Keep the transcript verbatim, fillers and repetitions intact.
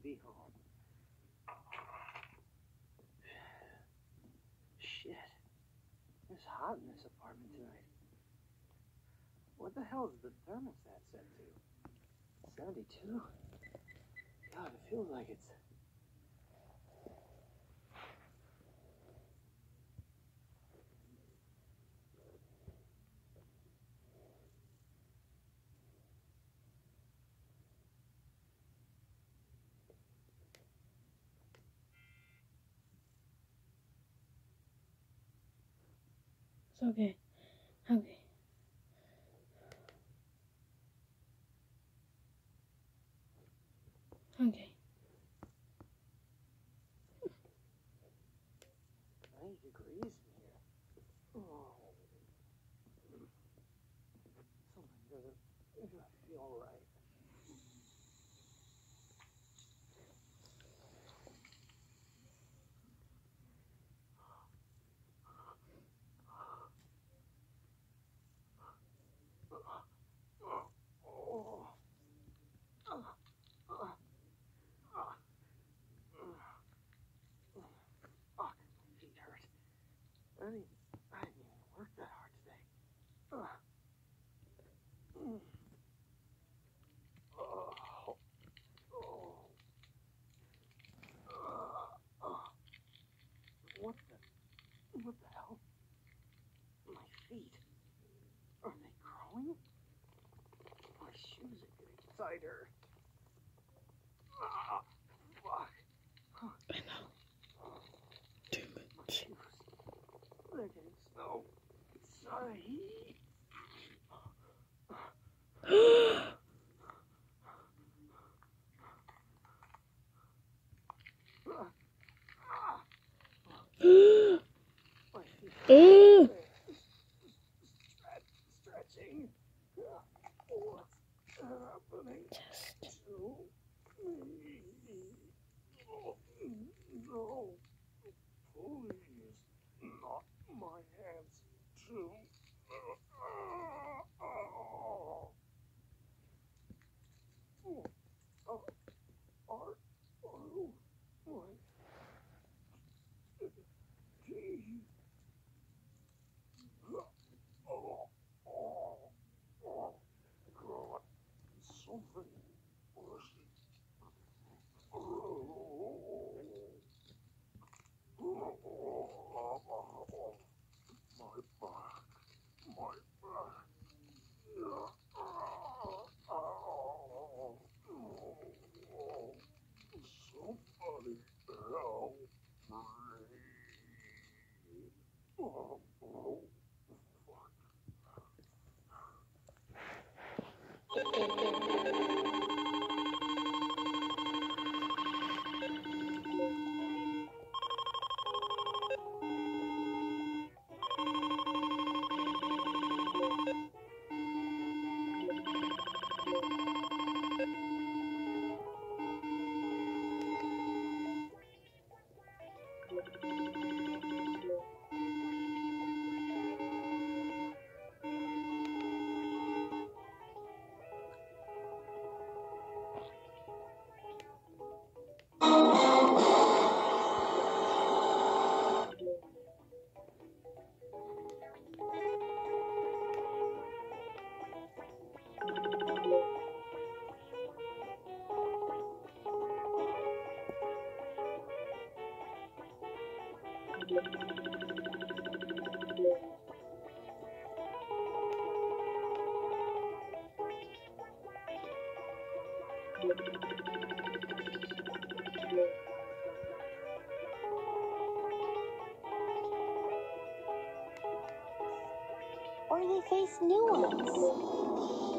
be home. Shit. It's hot in this apartment tonight. What the hell is the thermostat set to? seventy-two? God, it feels like it's... It's okay. Okay. Okay. ninety degrees in here. Oh. Something doesn't, doesn't feel right. I didn't, I didn't even work that hard today. Ugh. Mm. Oh. Oh. Uh. Uh. What the, what the hell? My feet, are they growing? My shoes are getting tighter. Ah, fuck. I know. Too My much. shoes, they're getting so tight. My feet Oh. stretching. What's happening Just. to me? Oh, no, please, not my hands too. Oh, oh, are, oh, my teeth. Oh, oh, oh, God, something mushy. Oh, oh, oh, my back, my back. Somebody help me. Oh, oh, fuck. Or they face new ones.